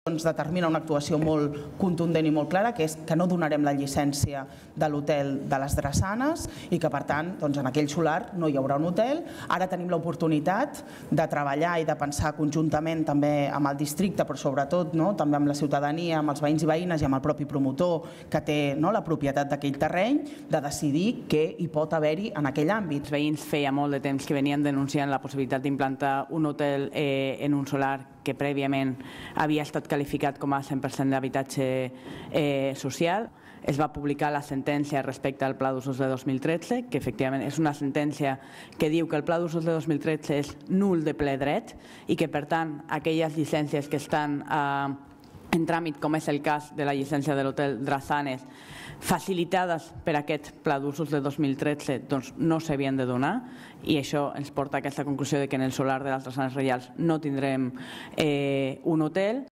determina una actuació molt contundent i molt clara, que és que no donarem la llicència de l'hotel de les Drassanes i que, per tant, en aquell solar no hi haurà un hotel. Ara tenim l'oportunitat de treballar i de pensar conjuntament també amb el districte, però sobretot també amb la ciutadania, amb els veïns i veïnes i amb el propi promotor que té la propietat d'aquell terreny, de decidir què hi pot haver-hi en aquell àmbit. Els veïns feia molt de temps que venien denunciant la possibilitat d'implantar un hotel en un solar que prèviament havia estat qualificat com a 100% d'habitatge social. Es va publicar la sentència respecte al Pla d'Usos de 2013, que efectivament és una sentència que diu que el Pla d'Usos de 2013 és nul de ple dret i que, per tant, aquelles llicències que estan en tràmit, com és el cas de la llicència de l'hotel Drassanes, facilitades per aquest Pla d'Usos de 2013, doncs no s'havien de donar, i això ens porta a aquesta conclusió de que en el solar de les Drassanes Reials no tindrem un hotel.